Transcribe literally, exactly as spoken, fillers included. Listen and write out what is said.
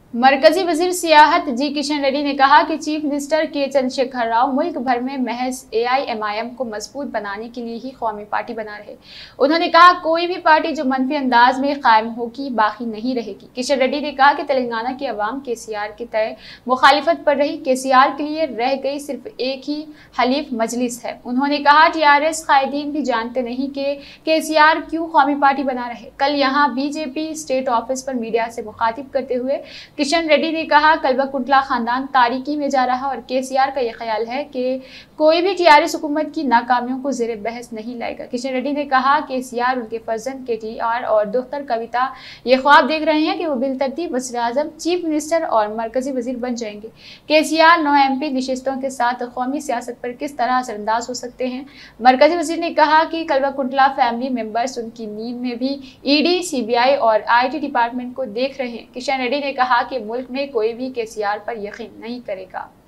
मरकजी वजीर सियाहत जी किशन रेड्डी ने कहा कि चीफ मिनिस्टर के चंद्रशेखर राव मुल्क भर में महज ए आई एम आई एम को मजबूत बनाने के लिए ही कौमी पार्टी बना रहे। उन्होंने कहा कोई भी पार्टी जो मनफी अंदाज में कायम होगी बाकी नहीं रहेगी। किशन रेड्डी ने कहा कि तेलंगाना की अवाम के सी आर के तय मुखालिफत पर रही। के सी आर के लिए रह गई सिर्फ एक ही हलीफ मजलिस है। उन्होंने कहा टी आर एस कायदीन भी जानते नहीं कि के सी आर क्यों कौमी पार्टी बना रहे। कल यहाँ बीजेपी स्टेट ऑफिस पर मीडिया से मुखातिब करते हुए किशन रेड्डी ने कहा कल्बाकुंटला खानदान तारीकी में जा रहा और के सी आर का यह ख्याल है कि कोई भी टी आर एस हुकूमत की नाकामियों को जेर बहस नहीं लाएगा। किशन रेड्डी ने कहा के सी आर उनके फर्जंद के टी आर और दुख्तर कविता ये ख्वाब देख रहे हैं कि वो बिलतरतीब वज़ीर आज़म, चीफ मिनिस्टर और मरकजी वजीर बन जाएंगे। के सी आर नौ एम पी नशिस्तों के साथ कौमी सियासत पर किस तरह असरअंदाज हो सकते हैं। मरकजी वजीर ने कहा कि कल्बाकुंटला फैमिली मेंबर्स उनकी नींद में भी E D, C B I और आई टी डिपार्टमेंट को देख रहे हैं। किशन रेड्डी ने कहा कि मुल्क में कोई भी के सी आर पर यकीन नहीं करेगा।